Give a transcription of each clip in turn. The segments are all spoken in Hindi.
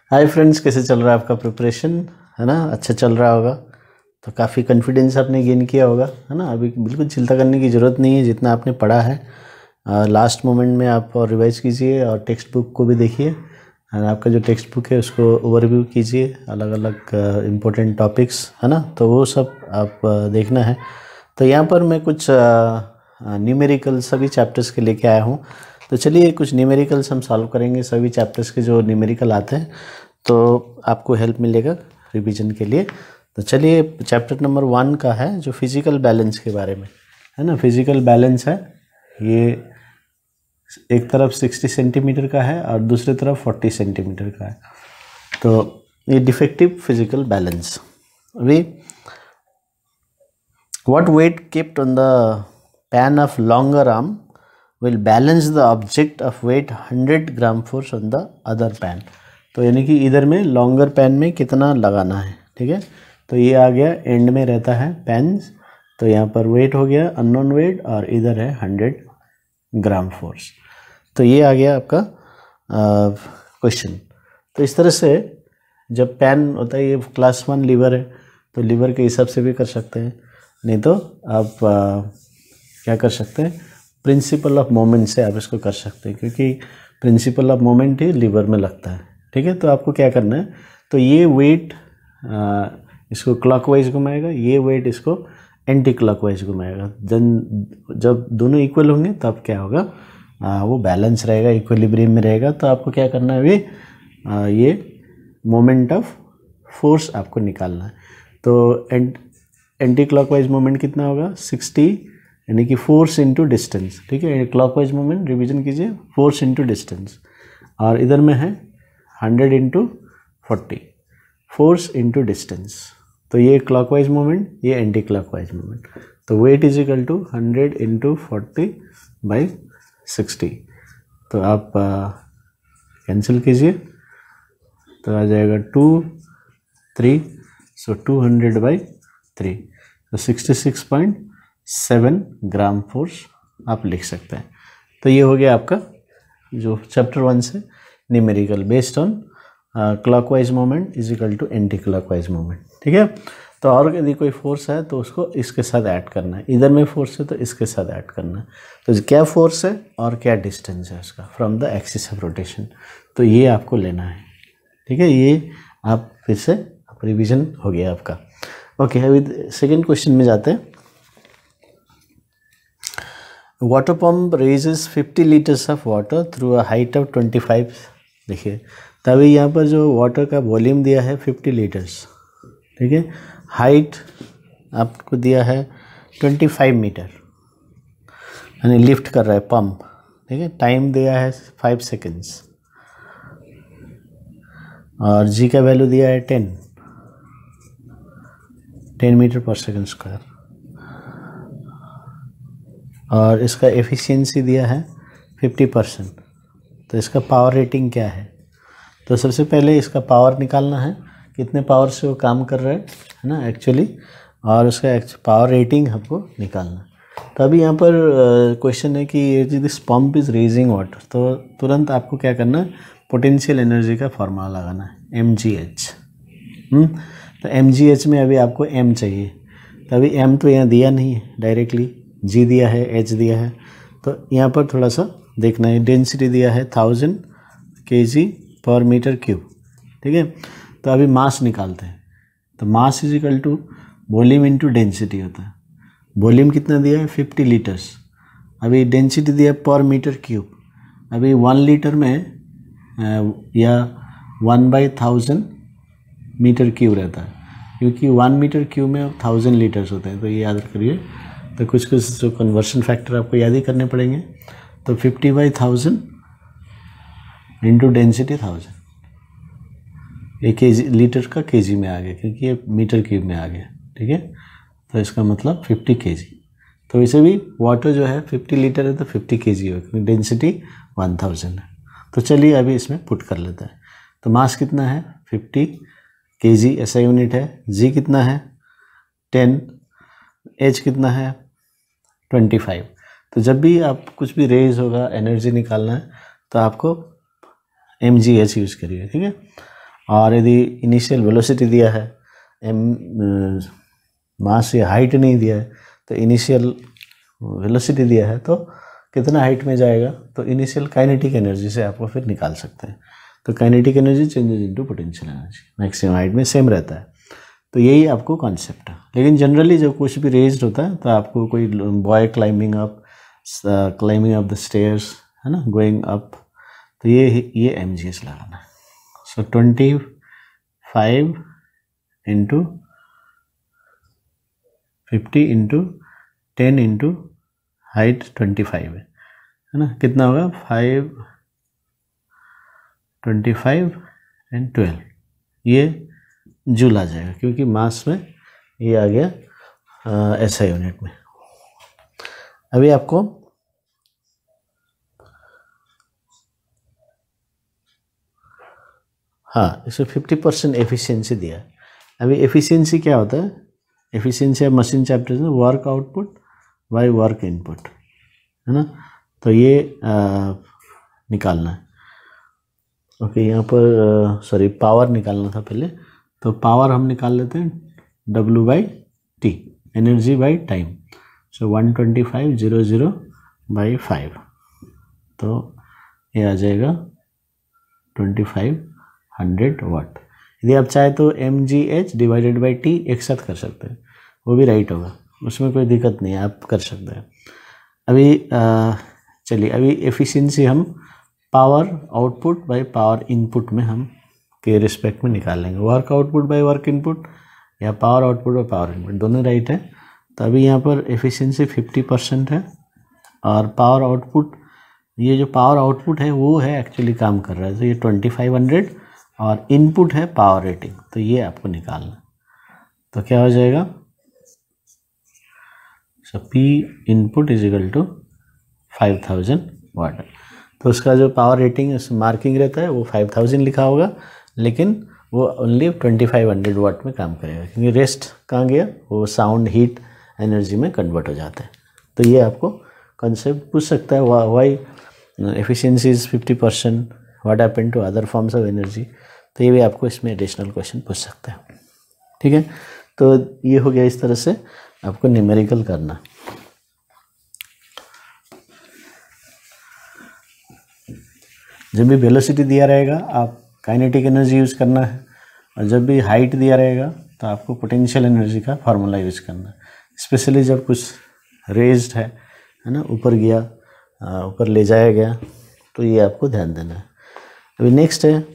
हाय फ्रेंड्स, कैसे चल रहा है आपका प्रिपरेशन? है ना, अच्छा चल रहा होगा तो काफ़ी कॉन्फिडेंस आपने गेन किया होगा, है ना। अभी बिल्कुल चिंता करने की ज़रूरत नहीं है, जितना आपने पढ़ा है लास्ट मोमेंट में आप और रिवाइज कीजिए और टेक्स्ट बुक को भी देखिए। और आपका जो टेक्स्ट बुक है उसको ओवरव्यू कीजिए, अलग अलग इम्पोर्टेंट टॉपिक्स, है ना, तो वो सब आप देखना है। तो यहाँ पर मैं कुछ न्यूमेरिकल सभी चैप्टर्स के लेके आया हूँ। तो चलिए कुछ न्यूमेरिकल्स हम सॉल्व करेंगे, सभी चैप्टर्स के जो न्यूमेरिकल आते हैं, तो आपको हेल्प मिलेगा रिवीजन के लिए। तो चलिए चैप्टर नंबर 1 का है जो फिजिकल बैलेंस के बारे में, है ना। फिजिकल बैलेंस है, ये एक तरफ 60 सेंटीमीटर का है और दूसरी तरफ 40 सेंटीमीटर का है। तो ये डिफेक्टिव फिजिकल बैलेंस। अभी what weight kept on the pan of longer arm will balance the object of weight 100 gram force on the other pan। तो यानी कि इधर में लॉन्गर पैन में कितना लगाना है, ठीक है। तो ये आ गया एंड में रहता है पैन्स, तो यहाँ पर वेट हो गया अननोन वेट और इधर है 100 ग्राम फोर्स। तो ये आ गया आपका क्वेश्चन। तो इस तरह से जब पैन होता है, ये क्लास 1 लीवर है, तो लीवर के हिसाब से भी कर सकते हैं, नहीं तो आप क्या कर सकते हैं, प्रिंसिपल ऑफ मोमेंट से आप इसको कर सकते हैं, क्योंकि प्रिंसिपल ऑफ मोमेंट ही लीवर में लगता है, ठीक है। तो आपको क्या करना है, तो ये वेट इसको क्लॉकवाइज घुमाएगा, ये वेट इसको एंटी क्लॉकवाइज घुमाएगा। जब दोनों इक्वल होंगे तब क्या होगा, वो बैलेंस रहेगा, इक्विलिब्रियम में रहेगा। तो आपको क्या करना है अभी, ये मोमेंट ऑफ फोर्स आपको निकालना है। तो एंटी क्लॉकवाइज मोमेंट कितना होगा, 60, यानी कि फोर्स इंटू डिस्टेंस, ठीक है। क्लॉकवाइज मोमेंट रिवीजन कीजिए, फोर्स इंटू डिस्टेंस, और इधर में है 100 इंटू 40, फोर्स इंटू डिस्टेंस। तो ये क्लॉकवाइज मोमेंट, ये एंटी क्लॉकवाइज मोमेंट। तो weight is equal to 100 into 40 by 60। तो आप कैंसिल कीजिए, तो आ जाएगा 2, 3, सो 200 बाई 3, तो 66.7 ग्राम फोर्स आप लिख सकते हैं। तो ये हो गया आपका जो चैप्टर 1 से numerical based on clockwise moment is equal to anti clockwise moment, ठीक है। तो और यदि कोई फोर्स है तो उसको इसके साथ ऐड करना है, इधर में फोर्स है तो इसके साथ ऐड करना है। तो क्या फोर्स है और क्या डिस्टेंस है उसका from the axis of rotation, तो ये आपको लेना है, ठीक है। ये आप फिर से रिवीजन हो गया आपका। ओके, अभी सेकेंड क्वेश्चन में जाते हैं। Water pump raises 50 litres of water through a height of 25। देखिए, तभी यहाँ पर जो वाटर का वॉल्यूम दिया है 50 लीटर्स, ठीक है। हाइट आपको दिया है 25 मीटर, यानी लिफ्ट कर रहा है पंप, ठीक है। टाइम दिया है 5 सेकेंड्स और जी का वैल्यू दिया है 10 मीटर पर सेकेंड स्क्वायर, और इसका एफिशिएंसी दिया है 50%। तो इसका पावर रेटिंग क्या है, तो सबसे पहले इसका पावर निकालना है, कितने पावर से वो काम कर रहा है ना एक्चुअली, और उसका पावर रेटिंग हमको निकालना है। तो अभी यहाँ पर क्वेश्चन है कि this pump is raising water, तो तुरंत आपको क्या करना है, पोटेंशियल एनर्जी का फॉर्मूला लगाना है, mgh। तो mgh में अभी आपको m चाहिए, तो अभी m तो यहाँ दिया नहीं है डायरेक्टली, g दिया है, h दिया है, तो यहाँ पर थोड़ा सा देखना है। डेंसिटी दिया है 1000 kg पर मीटर क्यूब, ठीक है। तो अभी मास निकालते हैं, तो mass is equal to volume into density होता है। वॉल्यूम कितना दिया है 50 लीटर्स, अभी डेंसिटी दिया है पर मीटर क्यूब। अभी 1 लीटर में या 1/1000 मीटर क्यूब रहता है, क्योंकि 1 मीटर क्यूब में 1000 लीटर्स होते हैं, तो ये याद करिए। तो कुछ जो कन्वर्शन फैक्टर आपको याद ही करने पड़ेंगे। तो 50/1000 इंटू डेंसिटी 1000, ये केजी, लीटर का केजी में आ गया, क्योंकि ये मीटर क्यूब में आ गया, ठीक है। तो इसका मतलब 50 केजी। तो वैसे भी वाटर जो है 50 लीटर है तो 50 केजी होगा, क्योंकि डेंसिटी 1000 है। तो चलिए अभी इसमें पुट कर लेते हैं। तो मास कितना है 50 केजी, ऐसा यूनिट है। जी कितना है 10, एच कितना है 25। तो जब भी आप कुछ भी रेज होगा, एनर्जी निकालना है, तो आपको mgh यूज़ करिए, ठीक है। और यदि इनिशियल वेलोसिटी दिया है, मास या हाइट नहीं दिया है, तो इनिशियल वेलोसिटी दिया है तो कितना हाइट में जाएगा, तो इनिशियल काइनेटिक एनर्जी से आपको फिर निकाल सकते हैं। तो kinetic energy changes into potential energy, maximum height में सेम रहता है। तो यही आपको कॉन्सेप्ट है। लेकिन जनरली जब कुछ भी रेज्ड होता है तो आपको कोई boy climbing up the stairs, है ना, गोइंग अप, तो ये MGS लगाना है। So 25 into 50 into 10 into height 25 है ना, कितना होगा 5, 25 एंड 12, ये जूल आ जाएगा क्योंकि मास में ये आ गया SI यूनिट में। अभी आपको हाँ, इसमें 50% एफिशिएंसी दिया है। अभी एफिशिएंसी क्या होता है, एफिशिएंसी ऑफ मशीन चैप्टर में work output by work input, है ना, तो ये निकालना है। ओके, यहाँ पर सॉरी पावर निकालना था पहले, तो पावर हम निकाल लेते हैं W/T, एनर्जी बाय टाइम। सो 125/00/5, तो ये आ जाएगा 2500 वाट। यदि आप चाहे तो MGH डिवाइडेड बाई T एक साथ कर सकते हैं, वो भी राइट होगा, उसमें कोई दिक्कत नहीं है, आप कर सकते हैं। अभी चलिए, अभी एफिशिएंसी हम power output by power input में हम के रिस्पेक्ट में निकालेंगे। Work output by work input या power output by power input, दोनों राइट है। तो अभी यहाँ पर एफिशिएंसी 50% है और पावर आउटपुट, ये जो पावर आउटपुट है वो है एक्चुअली काम कर रहा है, तो ये 2500 और इनपुट है पावर रेटिंग, तो ये आपको निकालना। तो क्या हो जाएगा, so P input is equal to 5000 watt. तो उसका जो पावर रेटिंग है मार्किंग रहता है वो 5000 लिखा होगा, लेकिन वो ओनली 2500 वाट में काम करेगा क्योंकि रेस्ट कहाँ गया, वो साउंड हीट एनर्जी में कन्वर्ट हो जाता है। तो ये आपको कॉन्सेप्ट पूछ सकता है, why efficiency is 50%, what happened to other forms of energy, तो ये भी आपको इसमें एडिशनल क्वेश्चन पूछ सकते हैं। ठीक है, तो ये हो गया, इस तरह से आपको न्यूमेरिकल करना। जब भी वेलोसिटी दिया रहेगा आप काइनेटिक एनर्जी यूज़ करना है, और जब भी हाइट दिया रहेगा तो आपको पोटेंशियल एनर्जी का फार्मूला यूज़ करना है। स्पेशली जब कुछ रेज्ड है ना, ऊपर गया, ऊपर ले जाया गया, तो ये आपको ध्यान देना है। अभी नेक्स्ट है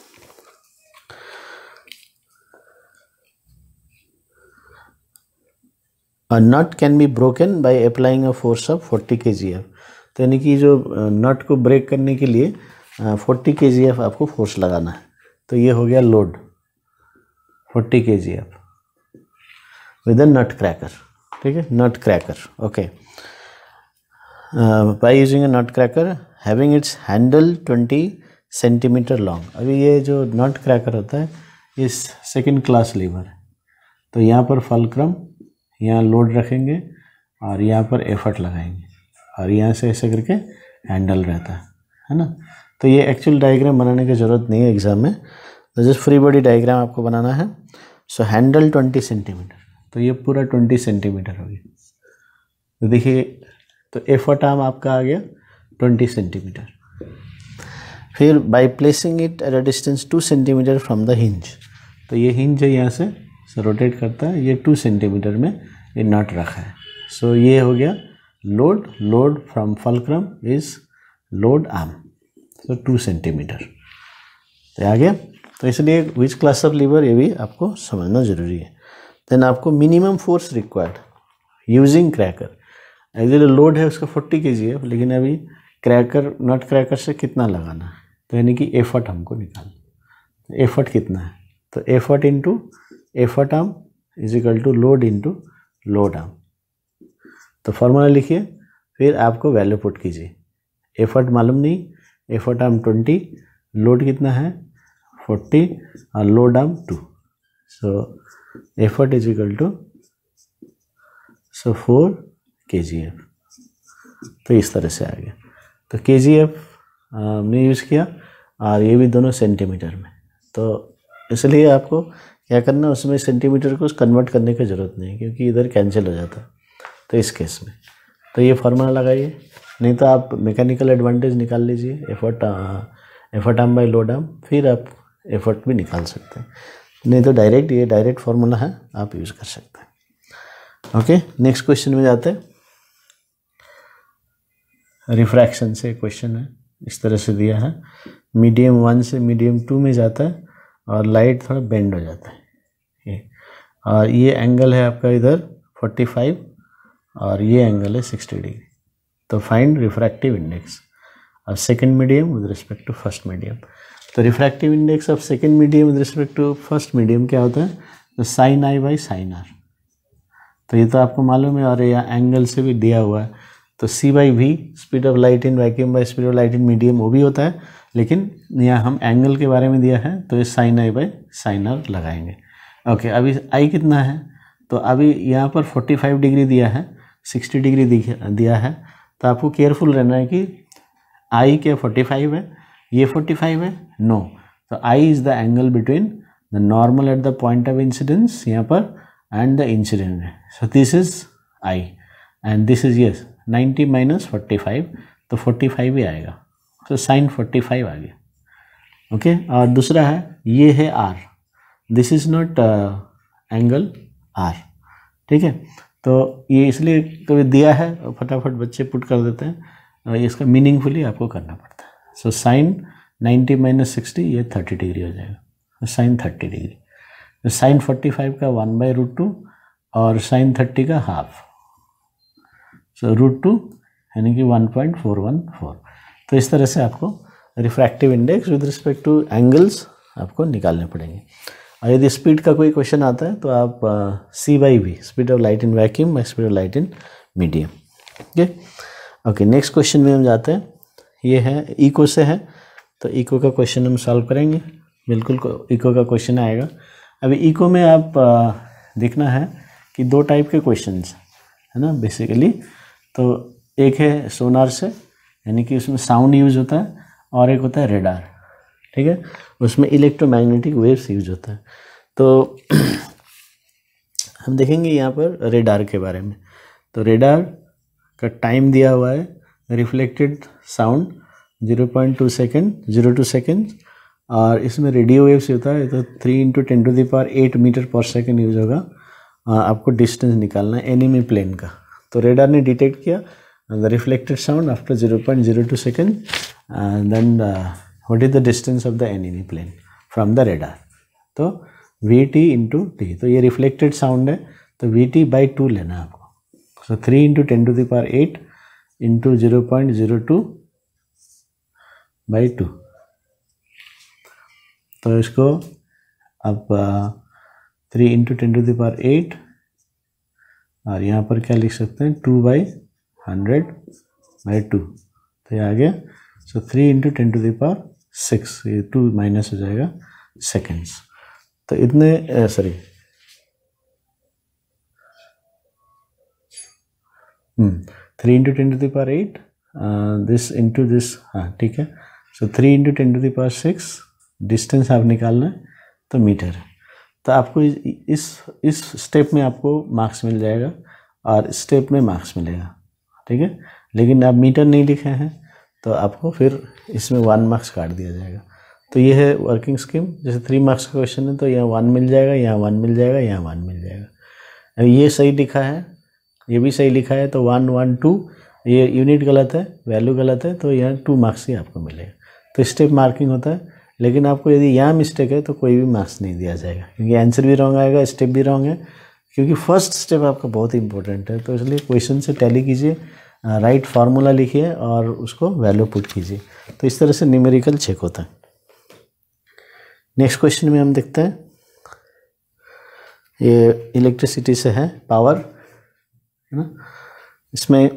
a nut can be broken by applying a force of 40 kgf। तो यानी कि जो नट को ब्रेक करने के लिए 40 kgf आपको फोर्स लगाना है। तो ये हो गया load 40 kgf with a nutcracker. ठीक है, nutcracker, okay. By using a nutcracker having its handle 20 centimetre long. अभी ये जो नट क्रैकर होता है ये सेकेंड क्लास लीवर है। तो यहाँ पर फलक्रम, यहाँ लोड रखेंगे और यहाँ पर एफर्ट लगाएंगे और यहाँ से ऐसे करके हैंडल रहता है ना। तो ये एक्चुअल डायग्राम बनाने की ज़रूरत नहीं है एग्जाम में, तो जस्ट फ्री बॉडी डायग्राम आपको बनाना है। सो हैंडल 20 सेंटीमीटर, तो ये पूरा 20 सेंटीमीटर हो गया। तो देखिए, तो एफर्ट आर्म आपका आ गया 20 सेंटीमीटर। फिर by placing it at a distance 2 centimetre from the hinge, तो ये हिंज है, यहाँ से रोटेट करता है, ये 2 सेंटीमीटर में ये नट रखा है। सो ये हो गया load, load from fulcrum is load arm, so 2 centimetre. तो आ गया। तो इसलिए विच क्लास ऑफ लीवर, ये भी आपको समझना जरूरी है। देन आपको minimum force required using cracker, actually load है उसका 40 kg है, लेकिन अभी क्रैकर, नट क्रैकर से कितना लगाना है, तो यानी कि एफर्ट हमको निकालना। एफर्ट कितना है, तो effort into effort arm is equal to load into load arm. तो फॉर्मूला लिखिए, फिर आपको वैल्यू पुट कीजिए। एफर्ट मालूम नहीं, एफर्ट आर्म 20, लोड कितना है 40 और load arm 2। So effort is equal to 4 kgf। तो इस तरह से आ गया। तो kgf हमने यूज़ किया और ये भी दोनों सेंटीमीटर में। तो इसलिए आपको क्या करना, उसमें सेंटीमीटर को कन्वर्ट करने की ज़रूरत नहीं है, क्योंकि इधर कैंसिल हो जाता है। तो इस केस में तो ये फार्मूला लगाइए, नहीं तो आप मैकेनिकल एडवांटेज निकाल लीजिए, effort arm by load arm, फिर आप एफर्ट भी निकाल सकते हैं। नहीं तो डायरेक्ट, ये डायरेक्ट फार्मूला है, आप यूज़ कर सकते हैं। ओके, नेक्स्ट क्वेश्चन में जाते हैं। रिफ्रैक्शन से क्वेश्चन है, इस तरह से दिया है, मीडियम 1 से मीडियम 2 में जाता है और लाइट थोड़ा बेंड हो जाता है ये, और ये एंगल है आपका इधर 45 और ये एंगल है 60 डिग्री। तो find refractive index of second medium with respect to first medium. तो refractive index of second medium with respect to first medium क्या होता है, तो sine i by sine r. तो ये तो आपको मालूम है, और यहाँ एंगल से भी दिया हुआ है। तो c by v, speed of light in vacuum by speed of light in medium, वो भी होता है, लेकिन यहाँ हम एंगल के बारे में दिया है, तो ये sine i by sine r लगाएंगे। ओके, अभी आई कितना है, तो अभी यहाँ पर 45 डिग्री दिया है, 60 डिग्री दिया है। तो आपको केयरफुल रहना है कि आई क्या 45 है, ये 45 है, नो। तो i is the angle between the normal at the point of incidence यहाँ पर एंड द इंसिडेंट है। So this is i and this is yes 90 minus 45, तो 45 ही आएगा। तो साइन 45 आ गया। ओके, और दूसरा है, ये है r, this is not angle r, ठीक है। तो ये इसलिए कभी दिया है फटाफट बच्चे पुट कर देते हैं, और इसका मीनिंगफुली आपको करना पड़ता है। सो साइन 90 माइनस 60, ये 30 डिग्री हो जाएगा, साइन 30 डिग्री। तो साइन 45 का 1/√2 और साइन 30 का हाफ, सो √2 यानी कि 1.414। तो इस तरह से आपको refractive index with respect to angles आपको निकालने पड़ेंगे। और यदि स्पीड का कोई क्वेश्चन आता है तो आप c by v, speed of light in vacuum by speed of light in medium. Okay, next question में हम जाते हैं। ये है इको से है, तो इको का क्वेश्चन हम सॉल्व करेंगे, बिल्कुल इको का क्वेश्चन आएगा। अभी इको में आप देखना है कि दो टाइप के क्वेश्चंस है ना बेसिकली। तो एक है सोनार से, यानी कि उसमें साउंड यूज होता है, और एक होता है रेडार, ठीक है, उसमें इलेक्ट्रोमैग्नेटिक वेव्स यूज होता है। तो हम देखेंगे यहाँ पर रेडार के बारे में। तो रेडार का टाइम दिया हुआ है, रिफ्लेक्टेड साउंड 0.2 सेकेंड, 0 सेकेंड, और इसमें रेडियो वेव्स होता है, तो 3 × 10⁸ मीटर पर सेकेंड यूज होगा। आपको डिस्टेंस निकालना है एनिमी प्लेन का। तो रेडार ने डिटेक्ट किया the reflected sound after 0.02 second, then what is the distance of the enemy plane from the radar. तो Vt × t, तो ये रिफ्लेक्टेड साउंड है, तो Vt/2 लेना है आपको। सो 3 × 10⁸ × 0.02/2। तो इसको आप 3 × 10⁸, और यहाँ पर क्या लिख सकते हैं 2/100/2, तो ये आ गया। सो 3 × 10⁶, ये 2 माइनस हो जाएगा सेकेंड्स। तो इतने 3 × 10⁸, दिस इंटू दिस, हाँ ठीक है। सो 3 × 10⁶, डिस्टेंस आप निकालना है तो मीटर है। तो आपको इस स्टेप में आपको मार्क्स मिल जाएगा, और स्टेप में मार्क्स मिलेगा, ठीक है। लेकिन आप मीटर नहीं लिखे हैं तो आपको फिर इसमें 1 मार्क्स काट दिया जाएगा। तो ये है वर्किंग स्कीम। जैसे 3 मार्क्स का क्वेश्चन है तो यहाँ 1 मिल जाएगा, यहाँ 1 मिल जाएगा, यहाँ 1 मिल जाएगा। अब ये सही लिखा है, ये भी सही लिखा है, तो 1 1 2, ये यूनिट गलत है, वैल्यू गलत है, तो यहाँ 2 मार्क्स ही आपको मिलेगा। तो स्टेप मार्किंग होता है। लेकिन आपको यदि यहाँ मिस्टेक है तो कोई भी मार्क्स नहीं दिया जाएगा, क्योंकि आंसर भी रॉन्ग आएगा, स्टेप भी रॉन्ग है, क्योंकि फर्स्ट स्टेप आपका बहुत ही इंपॉर्टेंट है। तो इसलिए क्वेश्चन से टैली कीजिए, राइट फार्मूला लिखिए और उसको वैल्यू पुट कीजिए। तो इस तरह से न्यूमेरिकल चेक होता है। नेक्स्ट क्वेश्चन में हम देखते हैं, ये इलेक्ट्रिसिटी से है, पावर है ना। इसमें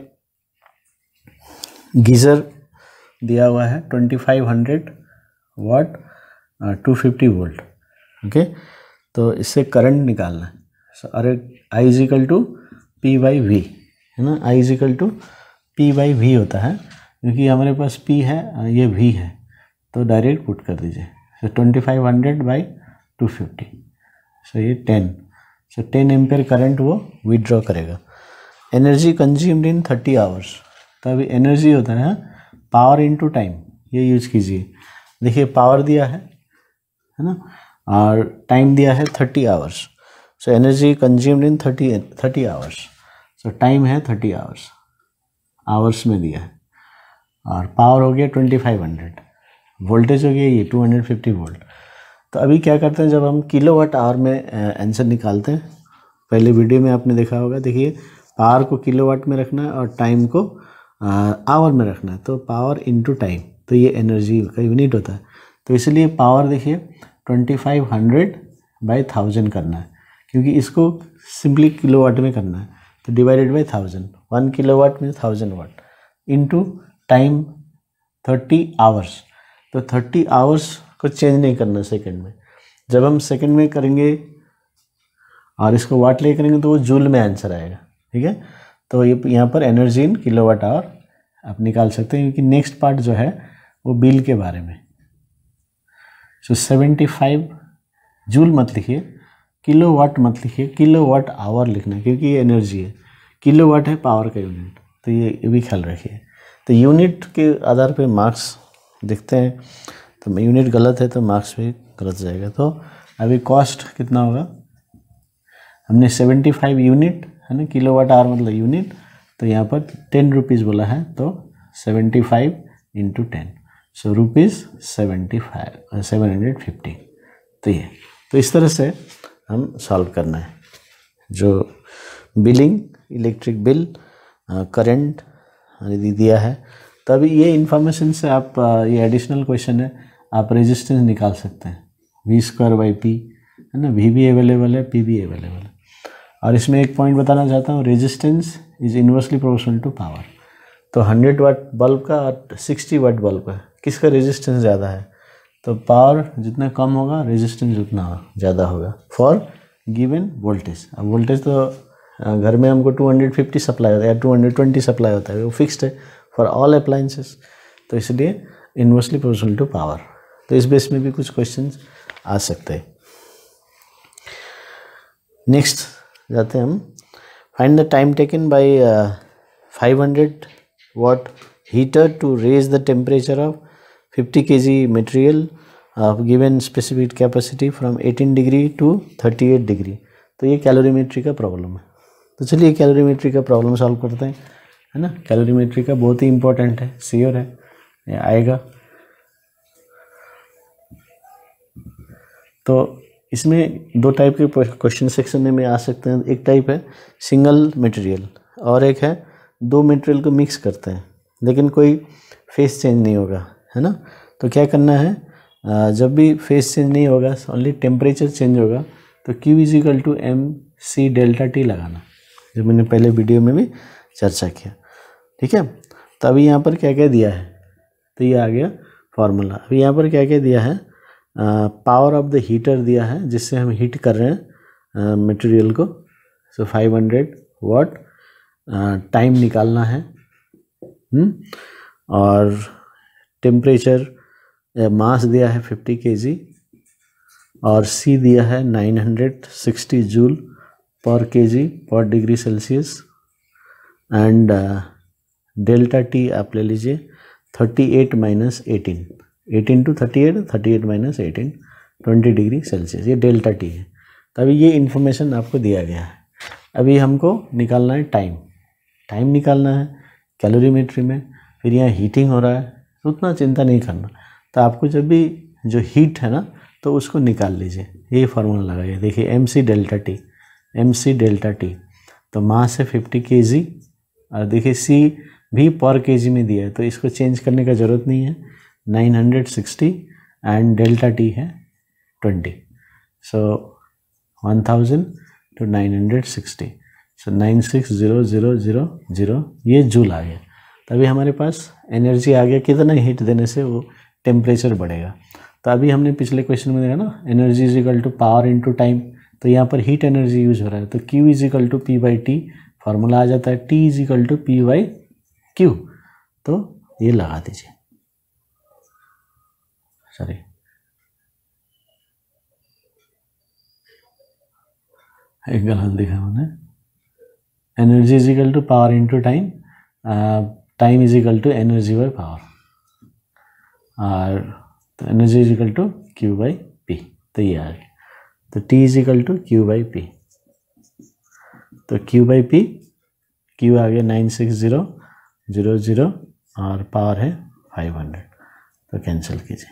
गीज़र दिया हुआ है 2500 वाट 250 वोल्ट। ओके, तो इससे करंट निकालना है। अरे I = P/V है ना, I = P/V होता है, क्योंकि हमारे पास P है, ये V है, तो डायरेक्ट पुट कर दीजिए। तो 2500 250, सो ये 10, सो 10 एम्पेयर करंट वो विड्रॉ करेगा। एनर्जी कंज्यूम्ड इन 30 आवर्स, तो अभी एनर्जी होता है पावर इनटू टाइम, ये यूज़ कीजिए। देखिए पावर दिया है ना, और टाइम दिया है 30 hours, so energy consumed in 30 hours, so time है 30 आवर्स, आवर्स में दिया है, और पावर हो गया 2500, वोल्टेज हो गया ये 250 वोल्ट। तो अभी क्या करते हैं, जब हम किलोवाट आवर में आंसर निकालते हैं, पहले वीडियो में आपने देखा होगा, देखिए पावर को किलोवाट में रखना है और टाइम को आवर में रखना है, तो पावर इनटू टाइम, तो ये एनर्जी का यूनिट होता है। तो इसलिए पावर देखिए 2500/1000 करना है, क्योंकि इसको सिंपली किलोवाट में करना है, तो डिवाइडेड बाय 1000, 1 किलोवाट में 1000 वाट, इनटू टाइम 30 आवर्स, तो 30 आवर्स को चेंज नहीं करना सेकंड में, जब हम सेकंड में करेंगे और इसको वाट ले करेंगे तो वो जूल में आंसर आएगा, ठीक है। तो ये यहाँ पर एनर्जी इन किलोवाट आवर आप निकाल सकते हैं, क्योंकि नेक्स्ट पार्ट जो है वो बिल के बारे में। सो 75 जूल मत लिखिए, किलोवाट मत लिखिए, किलोवाट आवर लिखना, क्योंकि ये एनर्जी है, किलोवाट है पावर का यूनिट, तो ये भी ख्याल रखिए। तो यूनिट के आधार पे मार्क्स दिखते हैं, तो यूनिट गलत है तो मार्क्स भी गलत जाएगा। तो अभी कॉस्ट कितना होगा, हमने 75 यूनिट है ना, किलोवाट आवर मतलब यूनिट, तो यहाँ पर 10 रुपीज़ बोला है, तो 75 इंटू 10, सो ₹750। तो ये, तो इस तरह से हम सॉल्व करना है, जो बिलिंग, इलेक्ट्रिक बिल, करंट यदि दिया है। तो अभी ये इन्फॉर्मेशन से आप ये एडिशनल क्वेश्चन है, आप रेजिस्टेंस निकाल सकते हैं, V²/P है ना, V भी अवेलेबल है, P भी अवेलेबल है। और इसमें एक पॉइंट बताना चाहता हूँ, resistance is inversely proportional to power. तो 100 वाट बल्ब का और 60 वाट बल्ब का किसका रेजिस्टेंस ज़्यादा है, तो पावर जितना कम होगा रेजिस्टेंस उतना ज़्यादा होगा फॉर गिवन वोल्टेज। अब वोल्टेज तो घर में हमको 250 सप्लाई होता है या 220 सप्लाई होता है, वो फिक्स्ड है फॉर ऑल अप्लायंसेस, तो इसलिए इन्वर्सली प्रोपोर्शनल टू पावर। तो इस बेस में भी कुछ क्वेश्चंस आ सकते हैं। नेक्स्ट जाते हैं हम, find the time taken by 500 watt heater to raise the temperature of 50 kg material of given specific capacity from 18 degree to 38 degree. तो ये कैलोरीमेट्री का प्रॉब्लम है, तो चलिए कैलोरीमेट्री का प्रॉब्लम सॉल्व करते हैं, है ना। कैलोरीमेट्री का बहुत ही इंपॉर्टेंट है, श्योर है ये आएगा। तो इसमें दो टाइप के क्वेश्चन सेक्शन में आ सकते हैं, एक टाइप है सिंगल मटेरियल और एक है दो मटेरियल को मिक्स करते हैं लेकिन कोई फेस चेंज नहीं होगा, है ना। तो क्या करना है, जब भी फेस चेंज नहीं होगा, ओनली टेम्परेचर चेंज होगा, तो Q = mc ΔT लगाना, जो मैंने पहले वीडियो में भी चर्चा किया, ठीक है। तो अभी यहाँ पर क्या क्या दिया है, तो ये आ गया फॉर्मूला। अभी यहाँ पर क्या क्या दिया है, पावर ऑफ द हीटर दिया है जिससे हम हीट कर रहे हैं मटेरियल को, सो 500 वाट। टाइम निकालना है, और टेम्परेचर मास दिया है 50 kg, और C दिया है 960 जूल पर kg पर degree Celsius, and delta T आप ले लीजिए 38 - 18, 18 to 38, 38 - 18, 20 डिग्री सेल्सियस, ये डेल्टा T है। तो अभी ये इन्फॉर्मेशन आपको दिया गया है। अभी हमको निकालना है टाइम निकालना है कैलोरीमेट्री में, फिर यहाँ हीटिंग हो रहा है, तो उतना चिंता नहीं करना। तो आपको जब भी जो हीट है ना, तो उसको निकाल लीजिए, ये फार्मूला लगाइए। देखिए mc ΔT, तो मास है 50 kg, और देखिए C भी पर kg में दिया है, तो इसको चेंज करने का ज़रूरत नहीं है, 960, एंड डेल्टा T है 20, सो 1000 to 960, सो 960000, ये जूल आ गया। तभी हमारे पास एनर्जी आ गया, कितना हीट देने से वो टेम्परेचर बढ़ेगा। तो अभी हमने पिछले क्वेश्चन में देखा ना, एनर्जी = पावर इंटू टाइम, तो यहाँ पर हीट एनर्जी यूज हो रहा है, तो Q = P/T, फार्मूला आ जाता है T = P/Q, तो ये लगा दीजिए, सॉरी एक गलत दिखा मैंने, energy is equal to power into time, time is equal to energy by power, और तो energy is equal to Q by P. तो ये आ गया, तो T is equal to Q by P, तो क्यू बाई पी, क्यू आ गया 96000 और पावर है 500, तो कैंसिल कीजिए,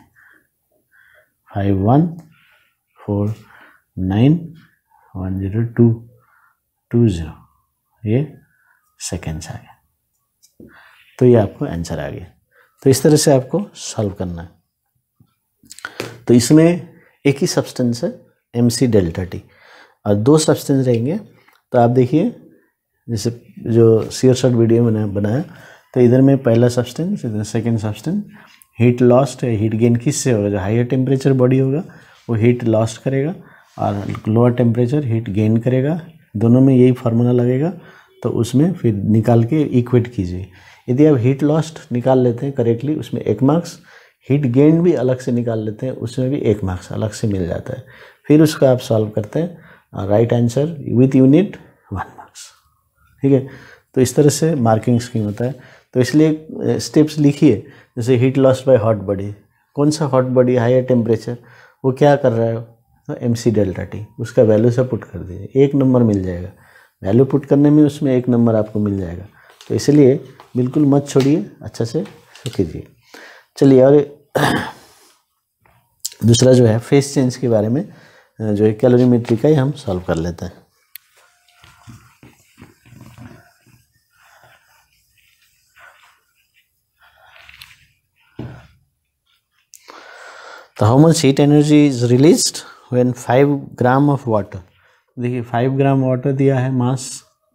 51491020, ये सेकेंड्स आ गया। तो ये आपको आंसर आ गया। तो इस तरह से आपको सॉल्व करना है। तो इसमें एक ही सब्सटेंस है MC डेल्टा टी, और दो सब्सटेंस रहेंगे। तो आप देखिए, जैसे जो सीयर शॉट वीडियो में बनाया, तो इधर में पहला सब्सटेंस, इधर सेकेंड सब्सटेंस, हीट लॉस्ट या हीट गेन किससे होगा? जो हायर टेम्परेचर बॉडी होगा वो हीट लॉस्ट करेगा, और लोअर टेम्परेचर हीट गेन करेगा। दोनों में यही फार्मूला लगेगा, तो उसमें फिर निकाल के इक्वेट कीजिए। यदि आप हीट लॉस्ट निकाल लेते हैं करेक्टली, उसमें 1 मार्क्स, हीट गेन भी अलग से निकाल लेते हैं, उसमें भी 1 मार्क्स अलग से मिल जाता है। फिर उसका आप सॉल्व करते हैं, right answer with unit 1 marks. ठीक है, तो इस तरह से मार्किंग स्कीम होता है। तो इसलिए स्टेप्स लिखिए, जैसे heat lost by hot body, कौन सा हॉट बॉडी, हायर टेम्परेचर, वो क्या कर रहा है? तो MC डेल्टा टी, उसका वैल्यू से पुट कर दीजिए, 1 नंबर मिल जाएगा। वैल्यू पुट करने में उसमें 1 नंबर आपको मिल जाएगा। तो इसलिए बिल्कुल मत छोड़िए, अच्छा से कीजिए। चलिए, और दूसरा जो है फेस चेंज के बारे में, जो है कैलोरीमेट्री का ही हम सॉल्व कर लेते हैं। तो how much heat energy is released when 5 gram of water. देखिए 5 ग्राम वाटर दिया है मास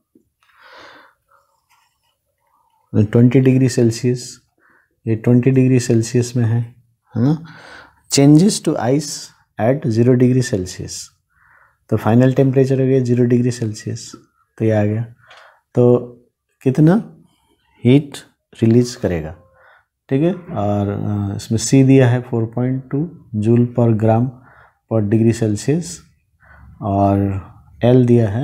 20 डिग्री सेल्सियस, ये 20 डिग्री सेल्सियस में है ना। Changes to ice at 0 degree Celsius, तो फाइनल टेम्परेचर हो गया 0 डिग्री सेल्सियस। तो ये आ गया, तो कितना हीट रिलीज करेगा, ठीक है। और इसमें C दिया है 4.2 जूल पर ग्राम पर डिग्री सेल्सियस, और L दिया है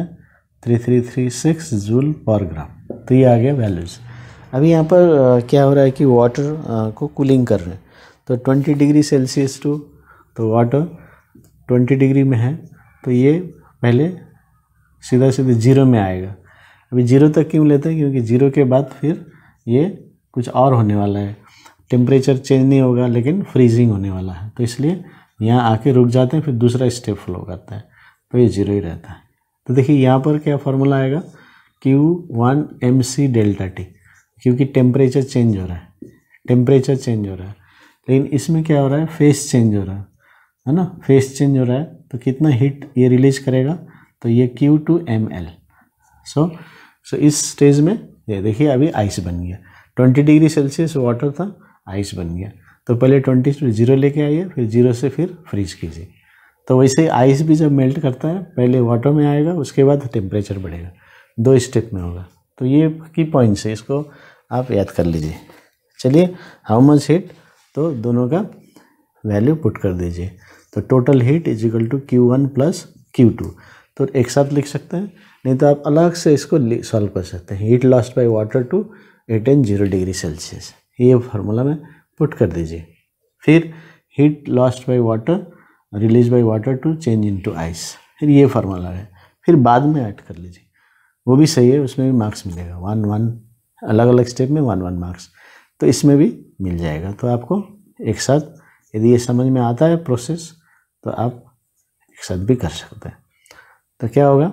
3336 जूल पर ग्राम। तो ये आ गया वैल्यूज़। अभी यहाँ पर क्या हो रहा है कि वाटर को कूलिंग कर रहे हैं, तो 20 डिग्री सेल्सियस टू, तो वाटर 20 डिग्री में है, तो ये पहले सीधा 0 में आएगा। अभी 0 तक क्यों लेते हैं? क्योंकि 0 के बाद फिर ये कुछ और होने वाला है, टेम्परेचर चेंज नहीं होगा लेकिन फ्रीजिंग होने वाला है, तो इसलिए यहाँ आके रुक जाते हैं, फिर दूसरा स्टेप फ्लो करता है, तो ये 0 ही रहता है। तो देखिए यहाँ पर क्या फार्मूला आएगा, Q1 MC डेल्टा टी, क्योंकि टेम्परेचर चेंज हो रहा है, टेम्परेचर चेंज हो रहा है, लेकिन इसमें क्या हो रहा है, फेस चेंज हो रहा है ना, फेस चेंज हो रहा है, तो कितना हीट ये रिलीज करेगा, तो ये Q2 ml। सो इस स्टेज में ये देखिए अभी आइस बन गया, 20 डिग्री सेल्सियस वाटर था, आइस बन गया। तो पहले 20 से 0 लेके आइए, फिर 0 से फिर फ्रीज कीजिए। तो वैसे आइस भी जब मेल्ट करता है, पहले वाटर में आएगा, उसके बाद टेम्परेचर बढ़ेगा, 2 स्टेप में होगा। तो ये की पॉइंट्स है, इसको आप याद कर लीजिए। चलिए, हाउ मच हीट, तो दोनों का वैल्यू पुट कर दीजिए। तो total heat is equal to Q1 plus Q2, तो एक साथ लिख सकते हैं, नहीं तो आप अलग से इसको सॉल्व कर सकते हैं। Heat lost by water to attain 0 degree Celsius, ये फार्मूला में पुट कर दीजिए। फिर heat lost by water release by water to change into ice, फिर ये फार्मूला है, फिर बाद में ऐड कर लीजिए, वो भी सही है, उसमें भी मार्क्स मिलेगा 1 अलग अलग स्टेप में 1 मार्क्स, तो इसमें भी मिल जाएगा। तो आपको एक साथ, यदि ये समझ में आता है प्रोसेस, तो आप एक साथ भी कर सकते हैं। तो क्या होगा,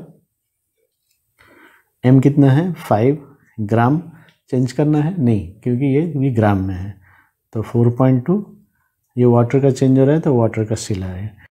M कितना है, 5 ग्राम, चेंज करना है नहीं, क्योंकि ये भी ग्राम में है, तो 4.2, ये वाटर का चेंज हो रहा है, तो वाटर का C ला रहे हैं,